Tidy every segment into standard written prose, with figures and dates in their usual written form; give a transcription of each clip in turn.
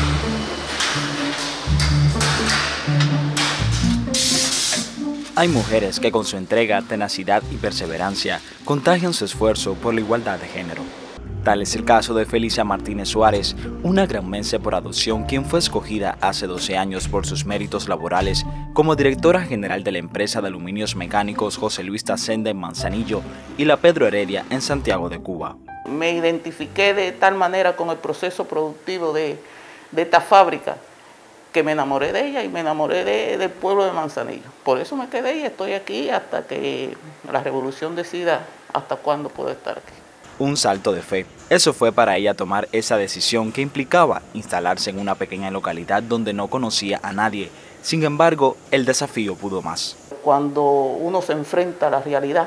Hay mujeres que con su entrega, tenacidad y perseverancia contagian su esfuerzo por la igualdad de género. Tal es el caso de Felicia Martínez Suárez, una granmense por adopción quien fue escogida hace 12 años por sus méritos laborales como directora general de la empresa de aluminios mecánicos José Luis Tacenda en Manzanillo y la Pedro Heredia en Santiago de Cuba. Me identifiqué de tal manera con el proceso productivo de esta fábrica que me enamoré de ella y me enamoré del pueblo de Manzanillo. Por eso me quedé y estoy aquí hasta que la revolución decida hasta cuándo puedo estar aquí. Un salto de fe. Eso fue para ella tomar esa decisión que implicaba instalarse en una pequeña localidad donde no conocía a nadie. Sin embargo, el desafío pudo más. Cuando uno se enfrenta a la realidad,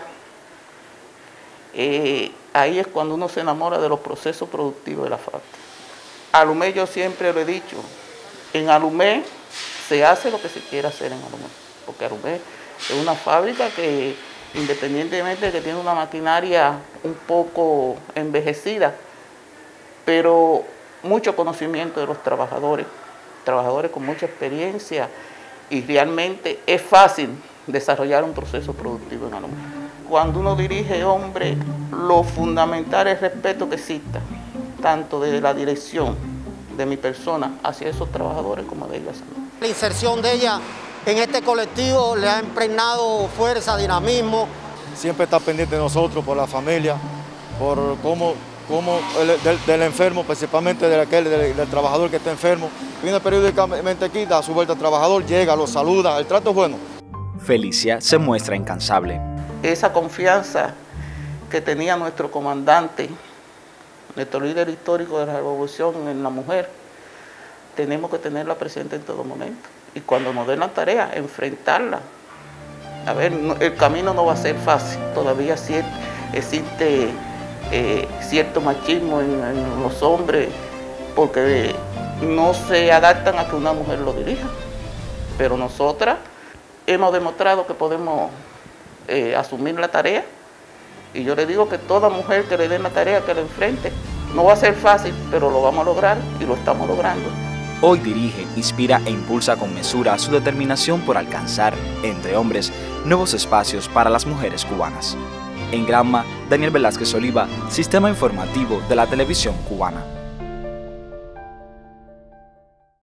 ahí es cuando uno se enamora de los procesos productivos de la fábrica. Alumé, yo siempre lo he dicho, en Alumé se hace lo que se quiere hacer en Alumé, porque Alumé es una fábrica que, independientemente de que tiene una maquinaria un poco envejecida, pero mucho conocimiento de los trabajadores con mucha experiencia, y realmente es fácil desarrollar un proceso productivo en Alumé. Cuando uno dirige, hombre, lo fundamental es el respeto que exista, tanto de la dirección de mi persona hacia esos trabajadores como de ellas. La inserción de ella en este colectivo le ha impregnado fuerza, dinamismo. Siempre está pendiente de nosotros, por la familia, por cómo del enfermo, principalmente del trabajador que está enfermo. Viene periódicamente aquí, da su vuelta al trabajador, llega, lo saluda, el trato es bueno. Felicia se muestra incansable. Esa confianza que tenía nuestro comandante, nuestro líder histórico de la revolución en la mujer, tenemos que tenerla presente en todo momento. Y cuando nos den la tarea, enfrentarla. A ver, el camino no va a ser fácil. Todavía existe cierto machismo en los hombres, porque no se adaptan a que una mujer lo dirija. Pero nosotras hemos demostrado que podemos asumir la tarea. Y yo le digo que toda mujer que le den la tarea, que la enfrente. No va a ser fácil, pero lo vamos a lograr y lo estamos logrando. Hoy dirige, inspira e impulsa con mesura su determinación por alcanzar, entre hombres, nuevos espacios para las mujeres cubanas. En Granma, Daniel Velázquez Oliva, Sistema Informativo de la Televisión Cubana.